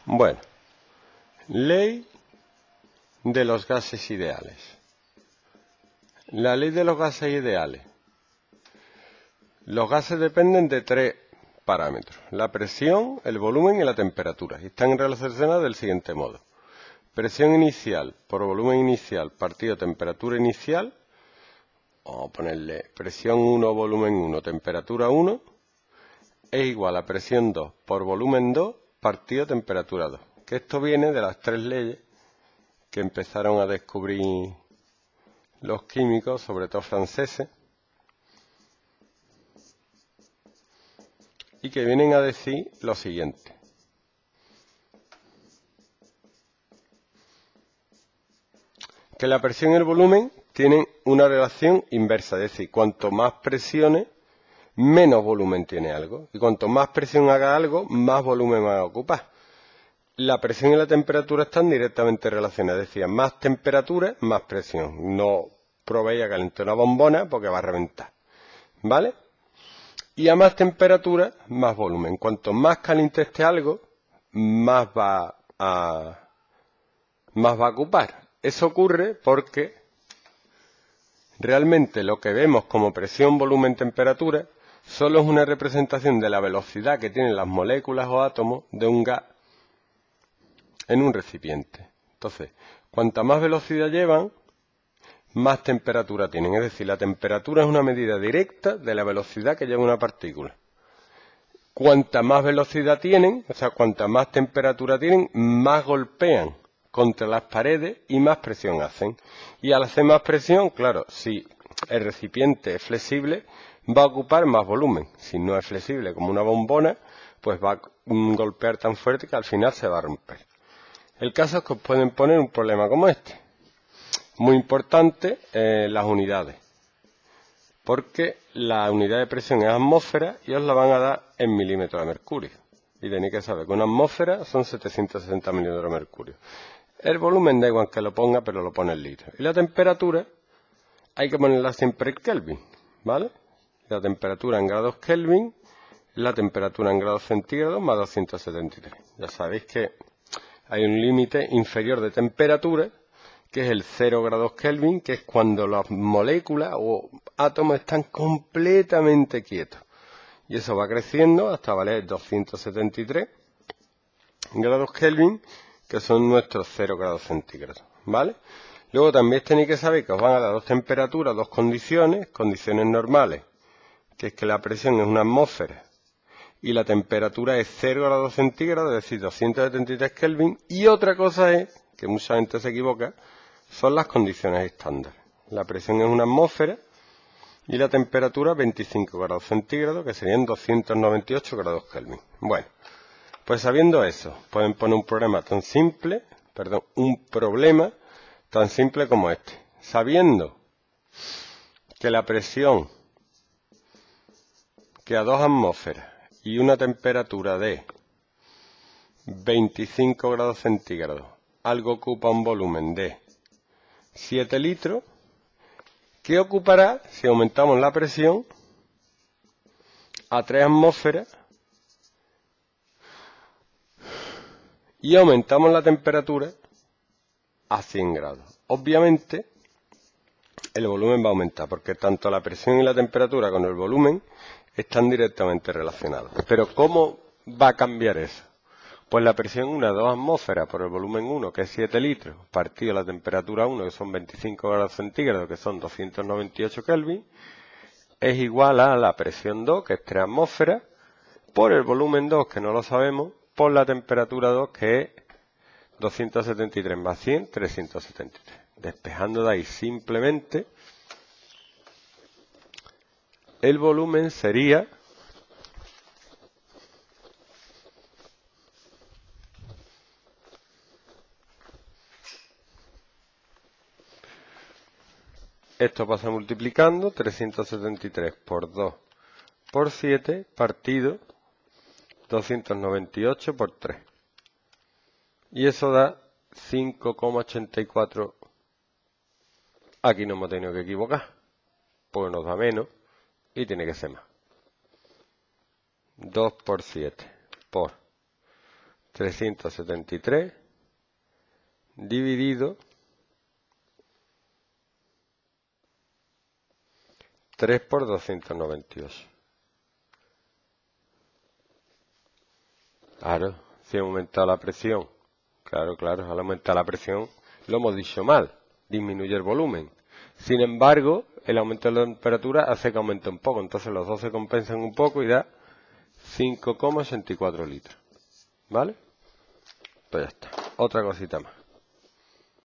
Bueno, ley de los gases ideales. La ley de los gases ideales. Los gases dependen de tres parámetros: la presión, el volumen y la temperatura. Y están relacionados del siguiente modo: presión inicial por volumen inicial partido temperatura inicial. Vamos a ponerle presión 1, volumen 1, temperatura 1, es igual a presión 2 por volumen 2 partido temperatura 2. Que esto viene de las tres leyes que empezaron a descubrir los químicos, sobre todo franceses, y que vienen a decir lo siguiente. Que la presión y el volumen tienen una relación inversa, es decir, cuanto más presiones, menos volumen tiene algo. Y cuanto más presión haga algo, más volumen va a ocupar. La presión y la temperatura están directamente relacionadas, es decir, más temperatura, más presión. No probéis a calentar una bombona porque va a reventar, ¿vale? Y a más temperatura, más volumen. Cuanto más caliente esté algo, más va a ocupar. Eso ocurre porque realmente lo que vemos como presión, volumen, temperatura solo es una representación de la velocidad que tienen las moléculas o átomos de un gas en un recipiente. Entonces, cuanta más velocidad llevan, más temperatura tienen. Es decir, la temperatura es una medida directa de la velocidad que lleva una partícula. Cuanta más velocidad tienen, o sea, cuanta más temperatura tienen, más golpean contra las paredes y más presión hacen. Y al hacer más presión, claro, si el recipiente es flexible, va a ocupar más volumen. Si no es flexible, como una bombona, pues va a golpear tan fuerte que al final se va a romper. El caso es que os pueden poner un problema como este. Muy importante, las unidades. Porque la unidad de presión es atmósfera y os la van a dar en milímetros de mercurio. Y tenéis que saber que una atmósfera son 760 milímetros de mercurio. El volumen da igual que lo ponga, pero lo pone en litros. Y la temperatura hay que ponerla siempre en Kelvin, ¿vale? La temperatura en grados Kelvin, la temperatura en grados centígrados más 273. Ya sabéis que hay un límite inferior de temperatura, que es el 0 grados Kelvin, que es cuando las moléculas o átomos están completamente quietos. Y eso va creciendo hasta valer 273 grados Kelvin, que son nuestros 0 grados centígrados, ¿vale? Luego también tenéis que saber que os van a dar dos temperaturas, dos condiciones normales, que es que la presión es una atmósfera y la temperatura es 0 grados centígrados, es decir, 273 Kelvin. Y otra cosa es, que mucha gente se equivoca, son las condiciones estándar. La presión es una atmósfera y la temperatura 25 grados centígrados, que serían 298 grados Kelvin. Bueno, pues sabiendo eso, pueden poner un problema tan simple como este. Sabiendo que la presión que a 2 atmósferas y una temperatura de 25 grados centígrados, algo ocupa un volumen de 7 litros, ¿qué ocupará si aumentamos la presión a 3 atmósferas y aumentamos la temperatura a 100 grados? Obviamente, el volumen va a aumentar, porque tanto la presión y la temperatura con el volumen están directamente relacionados. Pero ¿cómo va a cambiar eso? Pues la presión 1 2 atmósferas por el volumen 1, que es 7 litros, partido la temperatura 1, que son 25 grados centígrados, que son 298 Kelvin, es igual a la presión 2, que es 3 atmósferas, por el volumen 2, que no lo sabemos, por la temperatura 2, que es 273 más 100, 373. Despejando de ahí simplemente, el volumen sería esto pasa multiplicando 373 por 2 por 7 partido 298 por 3. Y eso da 5,84. Aquí no hemos tenido que equivocar, pues nos da menos y tiene que ser más. 2 por 7 por 373 dividido 3 por 298. Claro, si ha aumentado la presión. Claro, al aumentar la presión lo hemos dicho mal, disminuye el volumen. Sin embargo, el aumento de la temperatura hace que aumente un poco, entonces los dos se compensan un poco y da 5,84 litros. ¿Vale? Pues ya está. Otra cosita más.